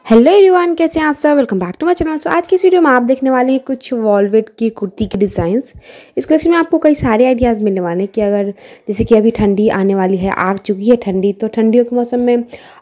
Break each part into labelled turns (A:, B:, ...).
A: Hello everyone, कैसे हैं आप सब। Welcome back to my channel. So आज की इस वीडियो में आप देखने वाले हैं कुछ वॉल्वेट की कुर्ती के डिज़ाइंस। इस कलेक्शन में आपको कई सारे आइडियाज़ मिलने वाले हैं कि अगर जैसे कि अभी ठंडी आने वाली है, आ चुकी है ठंडी, तो ठंडियों के मौसम में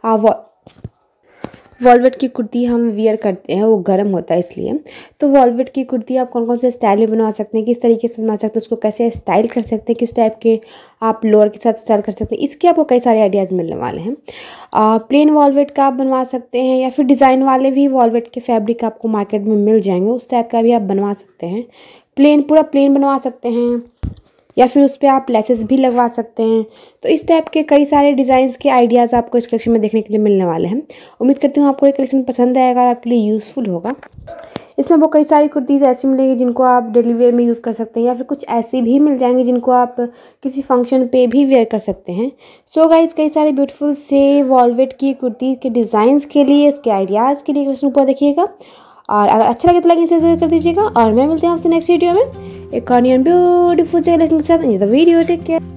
A: वॉल्वेट की कुर्ती हम वियर करते हैं, वो गर्म होता है इसलिए। तो वॉल्वेट की कुर्ती आप कौन कौन से स्टाइल में बनवा सकते हैं, किस तरीके से बनवा सकते हैं, उसको कैसे स्टाइल कर सकते हैं, किस टाइप के आप लोअर के साथ स्टाइल कर सकते हैं, इसके आपको कई सारे आइडियाज़ मिलने वाले हैं। प्लेन वॉल्वेट का आप बनवा सकते हैं या फिर डिज़ाइन वाले भी वॉल्वेट के फैब्रिक आपको मार्केट में मिल जाएंगे, उस टाइप का भी आप बनवा सकते हैं। प्लेन पूरा प्लेन बनवा सकते हैं या फिर उस पर आप लेसेस भी लगवा सकते हैं। तो इस टाइप के कई सारे डिज़ाइंस के आइडियाज़ आपको इस कलेक्शन में देखने के लिए मिलने वाले हैं। उम्मीद करती हूँ आपको ये कलेक्शन पसंद आएगा और आपके लिए यूज़फुल होगा। इसमें वो कई सारी कुर्तीज़ ऐसी मिलेंगी जिनको आप डेली वेयर में यूज़ कर सकते हैं या फिर कुछ ऐसी भी मिल जाएंगी जिनको आप किसी फंक्शन पे भी वेयर कर सकते हैं। सो गाइस, कई सारे ब्यूटीफुल से वॉल्वेट की कुर्ती के डिज़ाइंस के लिए, इसके आइडियाज़ के लिए कलेक्शन ऊपर देखिएगा और अगर अच्छा लगे तो लाइक शेयर जरूर कर दीजिएगा। और मैं मिलती हूँ आपसे नेक्स्ट वीडियो में एक और ब्यूटीफुल से साथ। Video take care.